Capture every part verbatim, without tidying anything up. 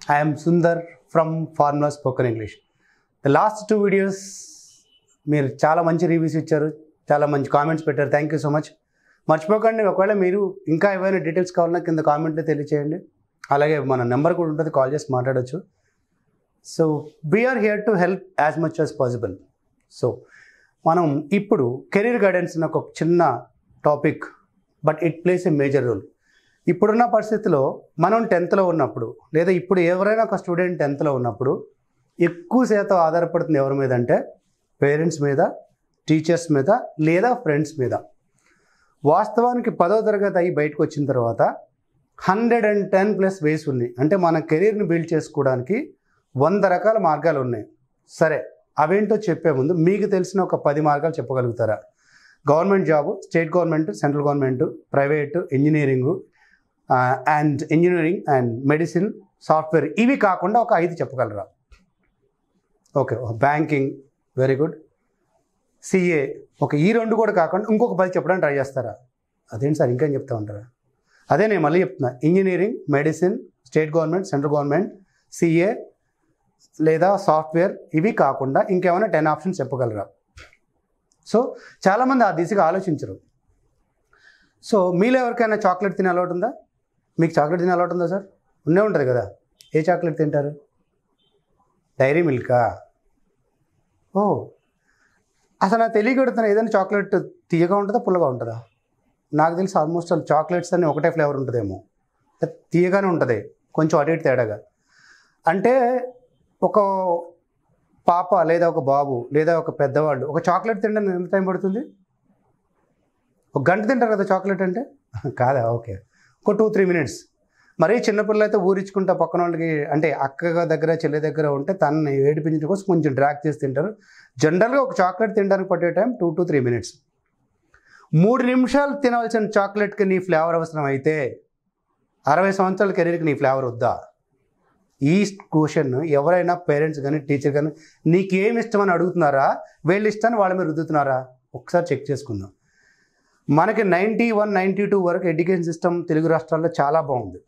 I am Sundar from Formula Spoken English. The last two videos మీరు చాలా మంచి reviews ఇచ్చారు, చాలా మంచి కామెంట్స్ పెట్టారు. Thank you so much. మర్చిపోకండి, ఒకవేళ మీరు ఇంకా ఏమైనా డీటెయిల్స్ కావాలన్నా కింద కామెంట్లో తెలియచేయండి. అలాగే మన నెంబర్ కూడా ఉంటుంది, కాల్ చేసి మాట్లాడచ్చు. So we're here to help as much as possible. So మనం ఇప్పుడు కెరీర్ గైడెన్స్ అనే ఒక చిన్న topic, but it plays a major role. ఇప్పుడున్న పరిస్థితిలో మనం టెన్త్లో ఉన్నప్పుడు, లేదా ఇప్పుడు ఎవరైనా ఒక స్టూడెంట్ టెన్త్లో ఉన్నప్పుడు ఎక్కువ శాతం ఆధారపడుతుంది ఎవరి మీద అంటే పేరెంట్స్ మీద, టీచర్స్ మీద, లేదా ఫ్రెండ్స్ మీద. వాస్తవానికి పదో తరగతి అయ్యి బయటకు వచ్చిన తర్వాత hundred and ten plus ways ఉన్నాయి. అంటే మన కెరీర్ని బిల్డ్ చేసుకోవడానికి వంద రకాల మార్గాలు ఉన్నాయి. సరే, అవేంటో చెప్పే ముందు మీకు తెలిసిన ఒక పది మార్గాలు చెప్పగలుగుతారా? Government job, state government, central government, private, engineering and engineering and medicine, software, ఇవి కాకుండా ఒక ఐదు చెప్పగలరా? Okay, banking, very good. CA, okay, ఈ రెండు కూడా కాకుండా ఇంకొక పది చెప్పడానికి ట్రై చేస్తారా? అదేంటి సార్ ఇంకేం చెప్తా ఉంటారా? అదే నేను మళ్ళీ చెప్తున్నా, engineering, medicine, state government, central government, CA లేదా సాఫ్ట్వేర్, ఇవి కాకుండా ఇంకేమైనా టెన్ ఆప్షన్స్ చెప్పగలరా? సో చాలామంది ఆ దిశగా ఆలోచించరు. సో మీలో ఎవరికైనా చాక్లెట్ తినే అలవాటు ఉందా? మీకు చాక్లెట్ తినే అలవాటు ఉందా సార్? ఉండే ఉంటుంది కదా. ఏ చాక్లెట్ తింటారు? డైరీ మిల్కా? ఓ, అసలు నాకు తెలియకడుతున్నా, ఏదైనా చాక్లెట్ తీయగా ఉంటుందా, పుల్లగా ఉంటుందా? నాకు తెలిసి ఆల్మోస్ట్ ఆల్ చాక్లెట్స్ అన్నీ ఒకటే ఫ్లేవర్ ఉంటుందేమో. తీయగానే ఉంటుంది, కొంచెం అటు ఇటు తేడాగా. అంటే ఒక పాప లేదా ఒక బాబు లేదా ఒక పెద్దవాళ్ళు ఒక చాక్లెట్ తినడానికి ఎంత టైం పడుతుంది? ఒక గంట తింటారు కదా చాక్లెట్ అంటే? కాదా? ఓకే, ఒక టూ త్రీ మినిట్స్. మరీ చిన్నపిల్లలు అయితే ఊరించుకుంటా పక్కన వాళ్ళకి, అంటే అక్క దగ్గర చెల్లి దగ్గర ఉంటే తనని ఏడిపించడం కోసం కొంచెం డ్రాక్ చేసి తింటారు. జనరల్గా ఒక చాక్లెట్ తినడానికి పట్టే time two to three minutes. మూడు నిమిషాలు తినవలసిన చాక్లెట్కి నీ ఫ్లేవర్ అవసరం అయితే అరవై సంవత్సరాల కెరీర్కి నీ ఫ్లేవర్ వద్దా? ఈ క్వశ్చన్ ఎవరైనా పేరెంట్స్ కానీ టీచర్ కానీ నీకేమి ఇష్టమని అడుగుతున్నారా, వీళ్ళ ఇష్టాన్ని వాళ్ళ మీద రుద్దుతున్నారా? ఒకసారి చెక్ చేసుకుందాం. మనకి నైంటీ వన్ నైంటీ టూ వరకు ఎడ్యుకేషన్ సిస్టమ్ తెలుగు రాష్ట్రాల్లో చాలా బాగుంది.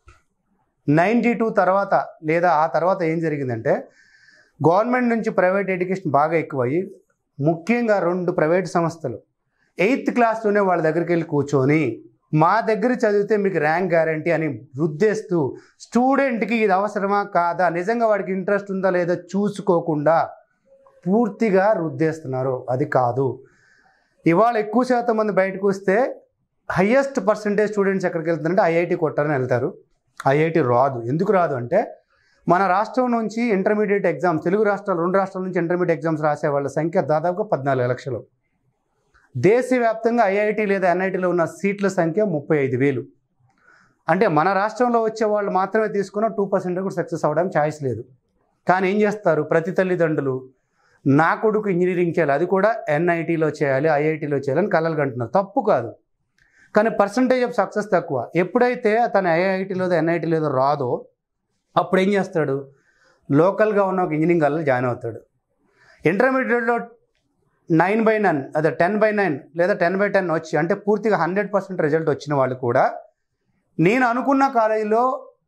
నైంటీ టూ తర్వాత లేదా ఆ తర్వాత ఏం జరిగిందంటే గవర్నమెంట్ నుంచి ప్రైవేట్ ఎడ్యుకేషన్ బాగా ఎక్కువయ్యి, ముఖ్యంగా రెండు ప్రైవేట్ సంస్థలు ఎయిత్ క్లాస్లోనే వాళ్ళ దగ్గరికి వెళ్ళి కూర్చొని మా దగ్గర చదివితే మీకు ర్యాంక్ గ్యారంటీ అని రుద్దేస్తూ స్టూడెంట్కి ఇది అవసరమా కాదా, నిజంగా వాడికి ఇంట్రెస్ట్ ఉందా లేదా చూసుకోకుండా పూర్తిగా రుద్దేస్తున్నారు. అది కాదు. ఇవాళ ఎక్కువ శాతం మంది బయటకు వస్తే హయ్యెస్ట్ పర్సంటేజ్ స్టూడెంట్స్ ఎక్కడికి వెళ్తారంటే ఐఐటి కొట్టారని వెళ్తారు. ఐఐటి రాదు. ఎందుకు రాదు అంటే మన రాష్ట్రం నుంచి ఇంటర్మీడియట్ ఎగ్జామ్స్, తెలుగు రాష్ట్రాలు రెండు రాష్ట్రాల నుంచి ఇంటర్మీడియట్ ఎగ్జామ్స్ రాసే వాళ్ళ సంఖ్య దాదాపుగా పద్నాలుగు లక్షలు. దేశవ్యాప్తంగా ఐఐటి లేదా ఎన్ఐటీలో ఉన్న సీట్ల సంఖ్య ముప్పై ఐదు వేలు. అంటే మన రాష్ట్రంలో వచ్చే వాళ్ళు మాత్రమే తీసుకున్న టూ పర్సెంట్ కూడా సక్సెస్ అవ్వడానికి ఛాయిస్ లేదు. కానీ ఏం చేస్తారు ప్రతి తల్లిదండ్రులు, నా కొడుకు ఇంజనీరింగ్ చేయాలి, అది కూడా ఎన్ఐటీలో చేయాలి, ఐఐటీలో చేయాలని కలలు కంటున్నారు. తప్పు కాదు, కానీ పర్సంటేజ్ ఆఫ్ సక్సెస్ తక్కువ. ఎప్పుడైతే తను ఐఐటీలో ఎన్ఐటీలో రాదో అప్పుడు ఏం చేస్తాడు, లోకల్గా ఉన్న ఒక ఇంజనీరింగ్ కాలేజ్ జాయిన్ అవుతాడు. ఇంటర్మీడియట్లో నైన్ బై నైన్ అదే టెన్ బై నైన్ లేదా టెన్ బై టెన్ వచ్చి, అంటే పూర్తిగా హండ్రెడ్ పర్సెంట్ రిజల్ట్ వచ్చిన వాళ్ళు కూడా నేను అనుకున్న కాలేజీలో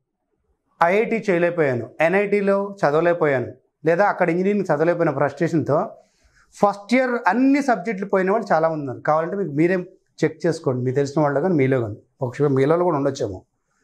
ఐఐటి చేయలేకపోయాను, ఎన్ఐటీలో చదవలేకపోయాను, లేదా అక్కడ ఇంజనీరింగ్ చదవలేకపోయిన ఫ్రస్ట్రేషన్తో ఫస్ట్ ఇయర్ అన్ని సబ్జెక్టులు పోయిన వాళ్ళు చాలామంది ఉన్నారు. కావాలంటే మీకు మీరే చెక్ చేసుకోండి, మీకు తెలిసిన వాళ్ళు కానీ మీలో కానీ, ఒక మీలో కూడా ఉండొచ్చేమో.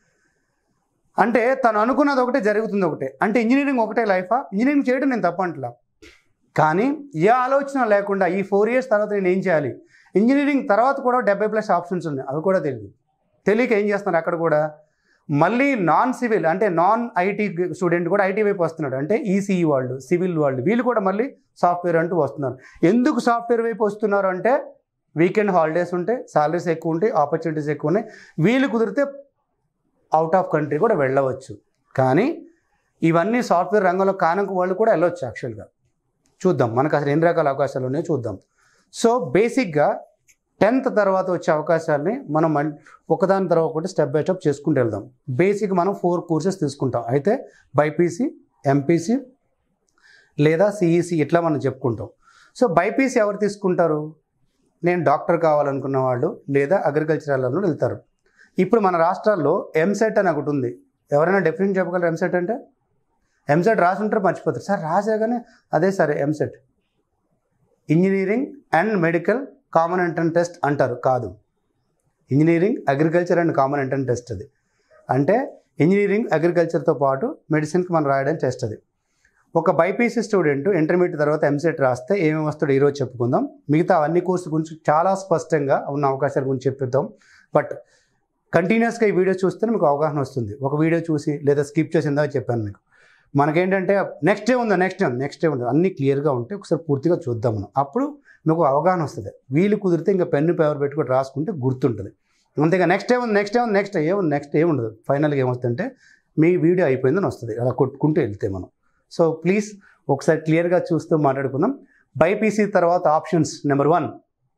అంటే తను అనుకున్నది ఒకటే, జరుగుతుంది ఒకటే. అంటే ఇంజనీరింగ్ ఒకటే లైఫా? ఇంజనీరింగ్ చేయడం నేను తప్పంటలా, కానీ ఏ ఆలోచన లేకుండా ఈ ఫోర్ ఇయర్స్ తర్వాత నేను ఏం చేయాలి, ఇంజనీరింగ్ తర్వాత కూడా డెబ్బై ప్లస్ ఆప్షన్స్ ఉన్నాయి, అవి కూడా తెలియదు. తెలియక ఏం చేస్తున్నారు అక్కడ కూడా మళ్ళీ నాన్ సివిల్ అంటే నాన్ ఐటీ స్టూడెంట్ కూడా ఐటీ వైపు వస్తున్నాడు. అంటే ఈసీఈ వాళ్ళు, సివిల్ వాళ్ళు, వీళ్ళు కూడా మళ్ళీ సాఫ్ట్వేర్ అంటూ వస్తున్నారు. ఎందుకు సాఫ్ట్వేర్ వైపు వస్తున్నారు అంటే వీకెండ్ హాలిడేస్ ఉంటాయి, సాలరీస్ ఎక్కువ ఉంటాయి, ఆపర్చునిటీస్ ఎక్కువ ఉన్నాయి, వీళ్ళు కుదిరితే అవుట్ ఆఫ్ కంట్రీ కూడా వెళ్ళవచ్చు. కానీ ఇవన్నీ సాఫ్ట్వేర్ రంగంలో కానక వాళ్ళు కూడా వెళ్ళవచ్చు. యాక్చువల్గా చూద్దాం మనకు అసలు ఎన్ని రకాల అవకాశాలు ఉన్నాయో చూద్దాం. సో బేసిక్గా టెన్త్ తర్వాత వచ్చే అవకాశాలని మనం ఒకదాని తర్వాత ఒకటి స్టెప్ బై స్టెప్ చేసుకుంటూ వెళ్దాం. బేసిక్ మనం ఫోర్ కోర్సెస్ తీసుకుంటాం. అయితే బైపీసీ, ఎంపీసీ లేదా సిఈసి ఇట్లా మనం చెప్పుకుంటాం. సో బైపీసీ ఎవరు తీసుకుంటారు? నేను డాక్టర్ కావాలనుకున్న వాళ్ళు లేదా అగ్రికల్చరల్ వెళ్తారు. ఇప్పుడు మన రాష్ట్రాల్లో ఎంసెట్ అని ఒకటి ఉంది. ఎవరైనా డెఫినెట్ చెప్పగలరు ఎంసెట్ అంటే? ఎంసెట్ రాసి ఉంటారు మర్చిపోతారు. సార్ రాసాగానే అదే సరే EAMCET engineering and medical common entrance test అంటారు. కాదు, engineering agriculture and common entrance test అది. అంటే ఇంజనీరింగ్ అగ్రికల్చర్తో పాటు మెడిసిన్కి మనం రాయడానికి టెస్ట్ అది. ఒక బైపీసీ స్టూడెంట్ ఇంటర్మీడియట్ తర్వాత ఎంసెట్ రాస్తే ఏమేమి వస్తాడో ఈరోజు చెప్పుకుందాం. మిగతా అన్ని కోర్సు గురించి చాలా స్పష్టంగా ఉన్న అవకాశాల గురించి చెప్పిద్దాం. బట్ కంటిన్యూస్గా ఈ వీడియో చూస్తే మీకు అవగాహన వస్తుంది. ఒక వీడియో చూసి లేదా స్కిప్ చేసిందా చెప్పాను మీకు. మనకేంటంటే నెక్స్ట్ డే ఉందా నెక్స్ట్ డే నెక్స్ట్ డే ఉందా అన్నీ క్లియర్గా ఉంటే ఒకసారి పూర్తిగా చూద్దాం మనం. అప్పుడు మీకు అవగాహన వస్తుంది. వీలు కుదిరితే ఇంకా పెన్ను పేపర్ పెట్టుకొని రాసుకుంటే గుర్తుంటుంది. అంతేగా నెక్స్ట్ డే ఉంది నెక్స్ట్ డే ఉంది నెక్స్ట్ ఏముంది నెక్స్ట్ ఏముండదు. ఫైనల్గా ఏమొస్తుందంటే మీ వీడియో అయిపోయిందని వస్తుంది. అలా కొట్టుకుంటూ వెళ్తే మనం. సో ప్లీజ్ ఒకసారి క్లియర్గా చూస్తూ మాట్లాడుకుందాం. బైపీసీ తర్వాత ఆప్షన్స్ నెంబర్ వన్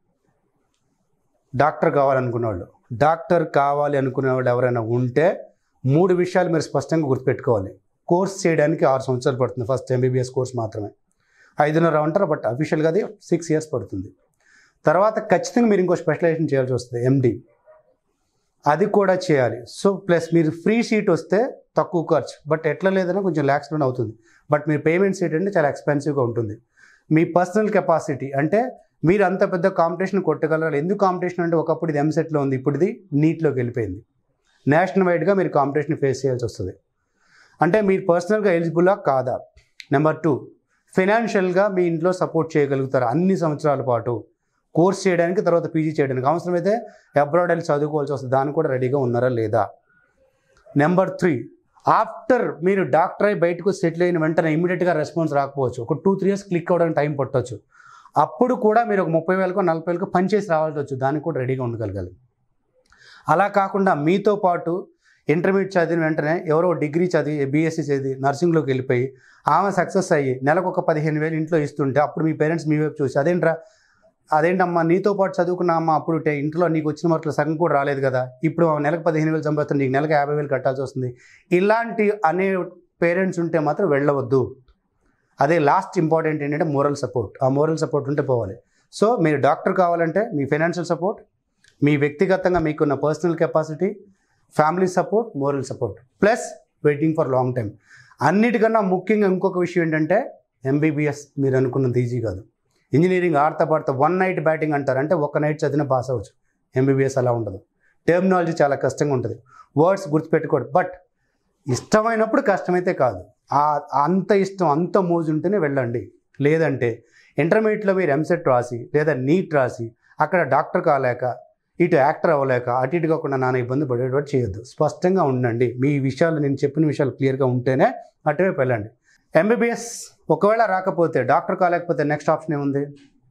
డాక్టర్ కావాలనుకునేవాళ్ళు. డాక్టర్ కావాలి అనుకునేవాళ్ళు ఎవరైనా ఉంటే మూడు విషయాలు మీరు స్పష్టంగా గుర్తుపెట్టుకోవాలి. కోర్స్ చేయడానికి ఆరు సంవత్సరాలు పడుతుంది. ఫస్ట్ ఎంబీబీఎస్ కోర్స్ మాత్రమే ఐదున్నర ఉంటారు, బట్ అఫీషియల్గా అది సిక్స్ ఇయర్స్ పడుతుంది. తర్వాత ఖచ్చితంగా మీరు ఇంకో స్పెషలైజేషన్ చేయాల్సి వస్తుంది, ఎండి. అది కూడా చేయాలి. సో ప్లస్ మీరు ఫ్రీ సీట్ వస్తే తక్కువ ఖర్చు, బట్ ఎట్లా లేదన్నా కొంచెం ల్యాక్స్లోనే అవుతుంది. బట్ మీ పేమెంట్ సీట్ అంటే చాలా ఎక్స్పెన్సివ్గా ఉంటుంది. మీ పర్సనల్ కెపాసిటీ అంటే మీరు అంత పెద్ద కాంపిటీషన్ కొట్టగలరు. ఎందుకు కాంపిటీషన్ అంటే ఒకప్పుడు ఇది ఎంసెట్లో ఉంది, ఇప్పుడు ఇది నీట్లోకి వెళ్ళిపోయింది. నేషనల్ వైడ్గా మీరు కాంపిటీషన్ ఫేస్ చేయాల్సి వస్తుంది. అంటే మీరు పర్సనల్గా ఎలిజిబులా కాదా. నెంబర్ టూ ఫైనాన్షియల్గా మీ ఇంట్లో సపోర్ట్ చేయగలుగుతారు అన్ని సంవత్సరాల పాటు కోర్స్ చేయడానికి, తర్వాత పీజీ చేయడానికి. అవసరమైతే అబ్రాడ్ వెళ్ళి చదువుకోవాల్సి వస్తుంది, దానికి కూడా రెడీగా ఉన్నారా లేదా. నెంబర్ త్రీ ఆఫ్టర్ మీరు డాక్టర్ అయి బయటకు సెటిల్ అయిన వెంటనే ఇమీడియట్గా రెస్పాన్స్ రాకపోవచ్చు. ఒక టూ త్రీ ఇయర్స్ క్లిక్ అవ్వడానికి టైం పట్టవచ్చు. అప్పుడు కూడా మీరు ఒక ముప్పై వేలకు నలభై వేలకు పనిచేసి రావాల్సి వచ్చు, దానికి కూడా రెడీగా ఉండగలగాలి. అలా కాకుండా మీతో పాటు ఇంటర్మీడియట్ చదివిన వెంటనే ఎవరో డిగ్రీ చదివి బీఎస్సీ చదివి నర్సింగ్లోకి వెళ్ళిపోయి ఆమె సక్సెస్ అయ్యి నెలకు ఒక పదిహేను వేలు ఇంట్లో ఇస్తుంటే అప్పుడు మీ పేరెంట్స్ మీ వైపు చూసి అదేంట్రా అదేంటమ్మా నీతో పాటు చదువుకున్నా అమ్మ అప్పుడు ఇంట్లో నీకు వచ్చిన మార్కులు సగం కూడా రాలేదు కదా, ఇప్పుడు నెలకు పదిహేను వేలు సంపాదిస్తుంది, నీకు నెలకు యాభై వేలు కట్టాల్సి వస్తుంది. ఇలాంటి అనే పేరెంట్స్ ఉంటే మాత్రం వెళ్ళవద్దు. అదే లాస్ట్ ఇంపార్టెంట్ ఏంటంటే మోరల్ సపోర్ట్. ఆ మోరల్ సపోర్ట్ ఉంటే పోవాలి. సో మీరు డాక్టర్ కావాలంటే మీ ఫైనాన్షియల్ సపోర్ట్, మీ వ్యక్తిగతంగా మీకున్న personal capacity, family support, moral support, plus waiting for long time. అన్నిటికన్నా ముఖ్యంగా ఇంకొక విషయం ఏంటంటే ఎంబీబీఎస్ మీరు అనుకున్నది ఈజీ కాదు. ఇంజనీరింగ్ ఆడతా పాడతా వన్ నైట్ బ్యాటింగ్ అంటారు, అంటే ఒక్క నైట్ చదివిన పాస్ అవ్వచ్చు. ఎంబీబీఎస్ అలా ఉండదు. టెర్మినాలజీ చాలా కష్టంగా ఉంటుంది, వర్డ్స్ గుర్తుపెట్టుకోడు. బట్ ఇష్టమైనప్పుడు కష్టమైతే కాదు. అంత ఇష్టం అంత మోజు ఉంటేనే వెళ్ళండి. లేదంటే ఇంటర్మీడియట్లో మీరు ఎంసెట్ రాసి లేదా నీట్ రాసి అక్కడ డాక్టర్ కాలేక ఇటు యాక్టర్ అవ్వలేక అటు ఇటు కాకుండా నాన్న ఇబ్బంది పడేటట్టు చేయొద్దు. స్పష్టంగా ఉండండి. మీ విషయాలు నేను చెప్పిన విషయాలు క్లియర్గా ఉంటేనే అటువైపు వెళ్ళండి. ఎంబీబీఎస్ ఒకవేళ రాకపోతే డాక్టర్ కాలేకపోతే నెక్స్ట్ ఆప్షన్ ఏముంది,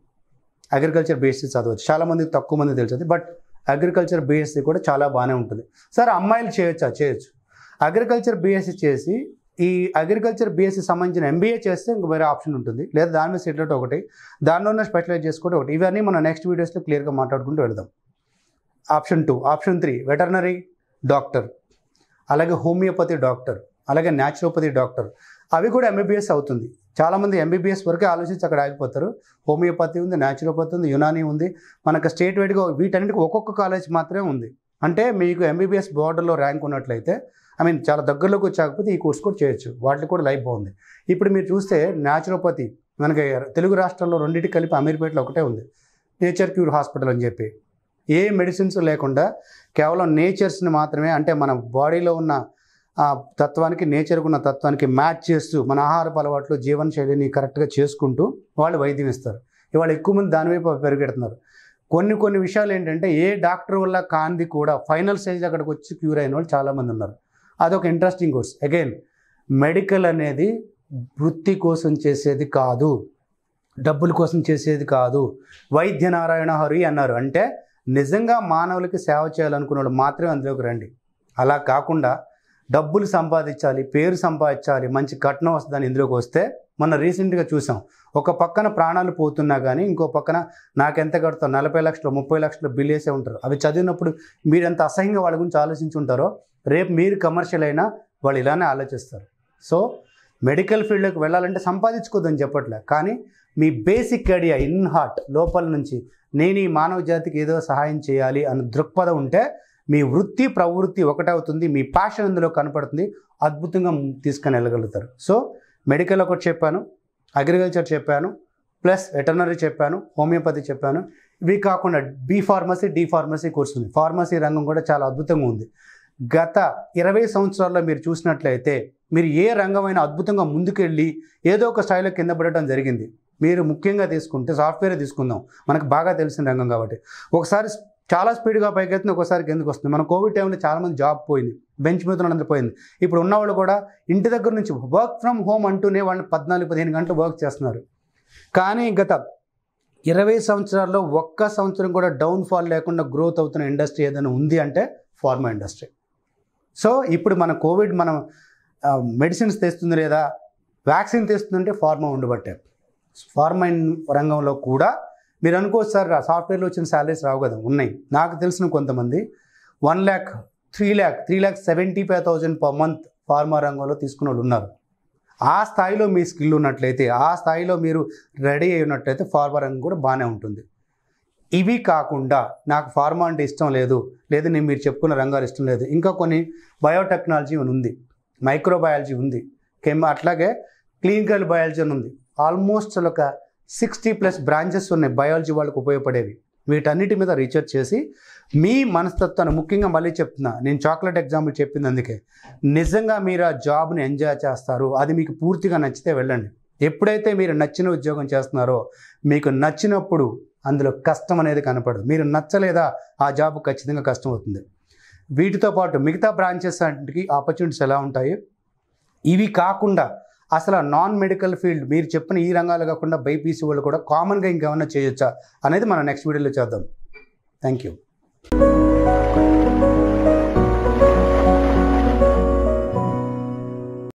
అగ్రికల్చర్ బీఎస్సీ చదవచ్చు. చాలామందికి తక్కువ మంది తెలుస్తుంది, బట్ అగ్రికల్చర్ బీఎస్సీ కూడా చాలా బాగానే ఉంటుంది. సార్ అమ్మాయిలు చేయొచ్చా? చేయొచ్చు. అగ్రికల్చర్ బీఎస్సీ చేసి ఈ అగ్రికల్చర్ బీఎస్సీ సంబంధించిన ఎంబీఏ చేస్తే ఇంక వేరే ఆప్షన్ ఉంటుంది, లేదా దాని మీద సెటిల్ ఒకటి, దానిలోనే స్పెషలైజ్ చేసుకోవడం ఒకటి. ఇవన్నీ మనం నెక్స్ట్ వీడియోస్లో క్లియర్గా మాట్లాడుకుంటూ వెళ్దాం. Option two option three veterinary doctor, అలాగే హోమియోపతి డాక్టర్, అలాగే న్యాచురోపతి డాక్టర్, అవి కూడా ఎంబీబీఎస్ అవుతుంది. చాలామంది ఎంబీబీఎస్ వరకే ఆలోచించి అక్కడ ఆగిపోతారు. హోమియోపతి ఉంది, న్యాచురోపతి ఉంది, యునానీ ఉంది. మనకు స్టేట్ వైడ్గా వీటన్నిటికీ ఒక్కొక్క కాలేజ్ మాత్రమే ఉంది. అంటే మీకు ఎంబీబీఎస్ బోర్డర్లో ర్యాంక్ ఉన్నట్లయితే, ఐ మీన్ చాలా దగ్గరలోకి వచ్చాకపోతే ఈ కోర్స్ కూడా చేయొచ్చు. వాటికి కూడా లైఫ్ బాగుంది. ఇప్పుడు మీరు చూస్తే న్యాచురోపతి మనకి తెలుగు రాష్ట్రాల్లో రెండింటికి కలిపి అమీర్పేటలో ఒకటే ఉంది, నేచర్ క్యూర్ హాస్పిటల్ అని చెప్పి. ఏ మెడిసిన్స్ లేకుండా కేవలం నేచర్స్ని మాత్రమే, అంటే మన బాడీలో ఉన్న తత్వానికి నేచర్కు ఉన్న తత్వానికి మ్యాచ్ చేస్తూ మన ఆహారపు అలవాట్లు జీవన శైలిని కరెక్ట్గా చేసుకుంటూ వాళ్ళు వైద్యం ఇస్తారు. ఇవాళ ఎక్కువ మంది దానివైపు పెరిగెడుతున్నారు. కొన్ని కొన్ని విషయాలు ఏంటంటే ఏ డాక్టర్ వల్ల కాంది కూడా ఫైనల్ స్టేజ్ అక్కడికి వచ్చి క్యూర్ అయిన వాళ్ళు చాలామంది ఉన్నారు. అదొక ఇంట్రెస్టింగ్ కోర్స్. అగైన్ మెడికల్ అనేది వృత్తి కోసం చేసేది కాదు, డబ్బుల కోసం చేసేది కాదు. వైద్య నారాయణ హరి అన్నారు, అంటే నిజంగా మానవులకి సేవ చేయాలనుకున్న వాళ్ళు మాత్రమే అందులోకి రండి. అలా కాకుండా డబ్బులు సంపాదించాలి, పేరు సంపాదించాలి, మంచి కట్నం వస్తుందని ఇందులోకి వస్తే మొన్న రీసెంట్గా చూసాం. ఒక పక్కన ప్రాణాలు పోతున్నా కానీ ఇంకో పక్కన నాకెంత కడతాం నలభై లక్షలు ముప్పై లక్షలు బిల్ వేసే ఉంటారు. అవి చదివినప్పుడు మీరు ఎంత అసహ్యంగా వాళ్ళ గురించి ఆలోచించి ఉంటారో రేపు మీరు కమర్షియల్ అయినా వాళ్ళు ఇలానే ఆలోచిస్తారు. సో మెడికల్ ఫీల్డ్లోకి వెళ్ళాలంటే సంపాదించుకోవద్దని చెప్పట్లే, కానీ మీ బేసిక్ ఐడియా ఇన్ హార్ట్ లోపల నుంచి నేను ఈ మానవ జాతికి ఏదో సహాయం చేయాలి అన్న దృక్పథం ఉంటే మీ వృత్తి ప్రవృత్తి ఒకటవుతుంది, మీ ప్యాషన్ అందులో కనపడుతుంది. అద్భుతంగా తీసుకొని వెళ్ళగలుగుతారు. సో మెడికల్ ఒకటి చెప్పాను, అగ్రికల్చర్ చెప్పాను, ప్లస్ వెటర్నరీ చెప్పాను, హోమియోపతి చెప్పాను. ఇవి కాకుండా B pharmacy, D pharmacy course ఉంది. ఫార్మసీ రంగం కూడా చాలా అద్భుతంగా ఉంది. గత ఇరవై సంవత్సరాల్లో మీరు చూసినట్లయితే మీరు ఏ రంగమైనా అద్భుతంగా ముందుకెళ్ళి ఏదో ఒక స్థాయిలో కింద పడటం జరిగింది. మీరు ముఖ్యంగా తీసుకుంటే సాఫ్ట్వేర్ తీసుకుందాం, మనకు బాగా తెలిసిన రంగం కాబట్టి. ఒకసారి చాలా స్పీడ్గా పైకి వెళ్తుంది, ఒకసారి కిందకు వస్తుంది. మన కోవిడ్ టైంలో చాలామంది జాబ్ పోయింది, బెంచ్ మీద అందరూ పోయింది. ఇప్పుడు ఉన్నవాళ్ళు కూడా ఇంటి దగ్గర నుంచి వర్క్ ఫ్రమ్ హోమ్ అంటూనే వాళ్ళు పద్నాలుగు పదిహేను గంటలు వర్క్ చేస్తున్నారు. కానీ గత ఇరవై సంవత్సరాల్లో ఒక్క సంవత్సరం కూడా డౌన్ఫాల్ లేకుండా గ్రోత్ అవుతున్న ఇండస్ట్రీ ఏదైనా ఉంది అంటే ఫార్మా ఇండస్ట్రీ. సో ఇప్పుడు మన కోవిడ్ మనం మెడిసిన్స్ తెస్తుంది లేదా వ్యాక్సిన్ తెస్తుందంటే ఫార్మా ఉండబట్టే. ఫార్మా రంగంలో కూడా మీరు అనుకోవచ్చు సార్ సాఫ్ట్వేర్లో వచ్చిన శాలరీస్ రావు కదా, ఉన్నాయి. నాకు తెలిసిన కొంతమంది one lakh three lakh three lakh seventy five thousand per month pharma రంగంలో తీసుకున్న వాళ్ళు ఉన్నారు. ఆ స్థాయిలో మీ స్కిల్ ఉన్నట్లయితే, ఆ స్థాయిలో మీరు రెడీ అయి ఉన్నట్లయితే ఫార్మా రంగం కూడా బాగానే ఉంటుంది. ఇవి కాకుండా నాకు ఫార్మా అంటే ఇష్టం లేదు, లేదు నేను మీరు చెప్పుకున్న రంగాలు ఇష్టం లేదు, ఇంకా కొన్ని బయోటెక్నాలజీ అని ఉంది, మైక్రోబయాలజీ ఉంది, కెమ్ అట్లాగే క్లినికల్ బయాలజీ అని ఉంది. ఆల్మోస్ట్ ఒక సిక్స్టీ ప్లస్ బ్రాంచెస్ ఉన్నాయి బయాలజీ వాళ్ళకు ఉపయోగపడేవి. వీటన్నిటి మీద రీసెర్చ్ చేసి మీ మనస్తత్వాన్ని, ముఖ్యంగా మళ్ళీ చెప్తున్నా, నేను చాక్లెట్ ఎగ్జాంపుల్ చెప్పింది అందుకే, నిజంగా మీరు ఆ జాబ్ని ఎంజాయ్ చేస్తారు, అది మీకు పూర్తిగా నచ్చితే వెళ్ళండి. ఎప్పుడైతే మీరు నచ్చిన ఉద్యోగం చేస్తున్నారో, మీకు నచ్చినప్పుడు అందులో కష్టం అనేది కనపడదు. మీరు నచ్చలేదా ఆ జాబ్ ఖచ్చితంగా కష్టం అవుతుంది. వీటితో పాటు మిగతా బ్రాంచెస్ అంటే ఆపర్చునిటీస్ ఎలా ఉంటాయి, ఇవి కాకుండా అసలు నాన్ మెడికల్ ఫీల్డ్ మీరు చెప్పిన ఈ రంగాలు కాకుండా బైపీసీ వాళ్ళు కూడా కామన్గా ఇంకేమన్నా చేయొచ్చా అనేది మనం నెక్స్ట్ వీడియోలో చేద్దాం. Thank you.